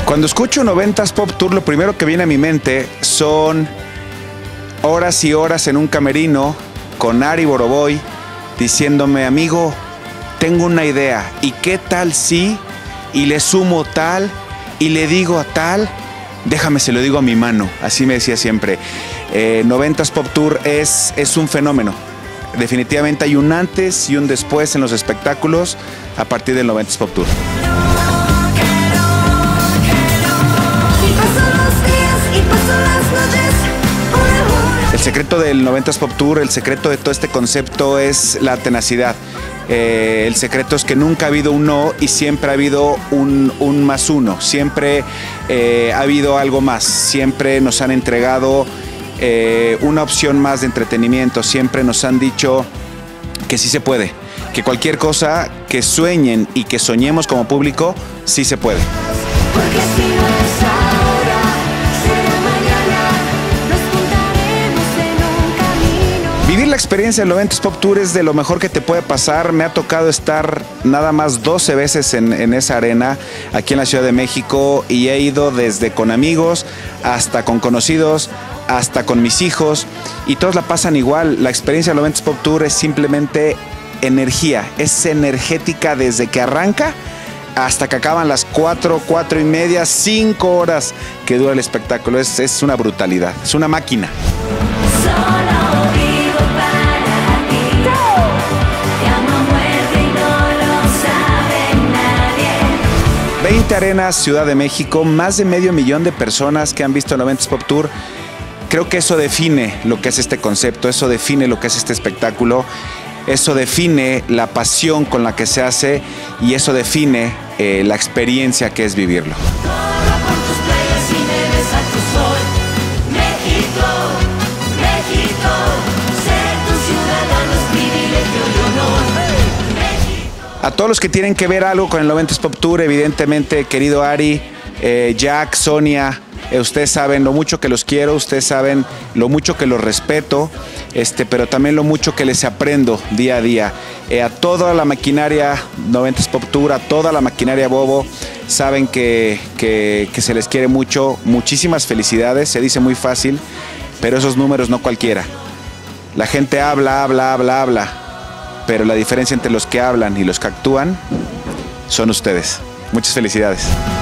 Cuando escucho 90s Pop Tour, lo primero que viene a mi mente son horas y horas en un camerino con Ari Boroboy diciéndome: amigo, tengo una idea, ¿y qué tal si? Y le sumo tal, y le digo a tal, déjame se lo digo a mi mano. Así me decía siempre. 90s Pop Tour es un fenómeno. Definitivamente hay un antes y un después en los espectáculos a partir del 90s Pop Tour. El secreto del 90s Pop Tour, el secreto de todo este concepto es la tenacidad. El secreto es que nunca ha habido un no y siempre ha habido un más uno. Siempre ha habido algo más. Siempre nos han entregado una opción más de entretenimiento. Siempre nos han dicho que sí se puede. Que cualquier cosa que sueñen y que soñemos como público, sí se puede. Porque si no es ahora, será mañana, nos juntaremos en un camino. Vivir la experiencia del 90s Pop Tour es de lo mejor que te puede pasar. Me ha tocado estar nada más 12 veces en esa arena aquí en la Ciudad de México y he ido desde con amigos hasta con conocidos, hasta con mis hijos y todos la pasan igual. La experiencia del 90s Pop Tour es simplemente energía, es energética desde que arranca hasta que acaban las 4, 4 y media, 5 horas que dura el espectáculo. Es una brutalidad, es una máquina. Solo vivo para ti. Te amo a muerte y no lo sabe nadie. 20 arenas, Ciudad de México, más de 500,000 de personas que han visto el 90s Pop Tour. Creo que eso define lo que es este concepto, eso define lo que es este espectáculo. Eso define la pasión con la que se hace y eso define la experiencia que es vivirlo. Corro por tus playas y me besa tu sol. México, México, ser tu ciudadano es privilegio y honor. México. A todos los que tienen que ver algo con el 90s Pop Tour, evidentemente, querido Ari, Jack, Sonia, ustedes saben lo mucho que los quiero, ustedes saben lo mucho que los respeto, pero también lo mucho que les aprendo día a día. A toda la maquinaria 90s Pop Tour, a toda la maquinaria Bobo, saben que se les quiere mucho. Muchísimas felicidades, se dice muy fácil, pero esos números no cualquiera. La gente habla, pero la diferencia entre los que hablan y los que actúan son ustedes. Muchas felicidades.